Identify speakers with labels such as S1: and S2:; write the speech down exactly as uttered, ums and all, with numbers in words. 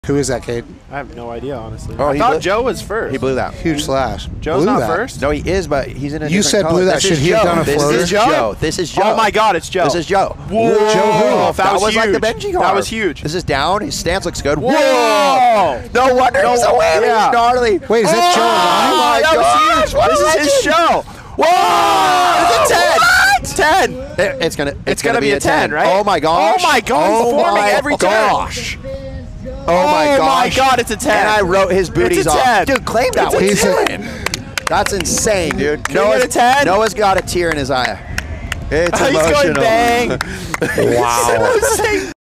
S1: Who is that, Cade?
S2: I have no idea, honestly.
S3: Oh,
S2: I
S3: he
S2: thought
S3: blew,
S2: Joe was first.
S3: He blew that.
S1: Huge slash.
S2: Joe's
S1: blew
S2: not
S1: that.
S2: first?
S3: No, he is, but he's in a
S1: You
S3: different
S1: said
S3: color.
S1: blew that.
S3: This
S1: Should
S3: is
S1: he have
S3: Joe.
S1: done a
S3: This
S1: floater?
S3: is Joe. This is Joe.
S2: Oh my God, it's Joe.
S3: This is Joe.
S2: Whoa.
S1: Joe who?
S2: That,
S3: That
S2: was,
S3: was
S2: huge.
S3: like the Benji car.
S2: That was huge.
S3: This is down. His stance looks good.
S2: Whoa.
S3: Whoa! No wonder
S2: No,
S3: he's so whammy.
S2: yeah.
S3: He's gnarly.
S1: Wait, is that Joe
S3: Oh
S1: Ryan?
S3: my
S2: that
S3: gosh!
S2: was huge.
S3: What
S2: This
S3: a
S2: is his
S3: legend.
S2: show.
S3: Whoa!
S2: It's a ten.
S3: What?
S2: ten.
S3: It- It's gonna. It's,
S2: It's gonna be a ten, right?
S3: Oh my gosh!
S2: Oh my God, he's
S3: Oh
S2: performing
S3: my
S2: every time.
S3: gosh! Oh my
S2: Oh
S3: gosh!
S2: my God, it's a ten.
S3: And I wrote his booties
S2: It's a
S3: off.
S2: ten.
S3: Dude, claim that.
S2: It's a
S3: What are you
S1: ten.
S3: doing? That's insane, dude.
S2: Can we get a ten?
S3: Noah's got a tear in his eye. It's
S2: He's
S3: emotional.
S2: going bang.
S3: Wow.
S2: It's insane.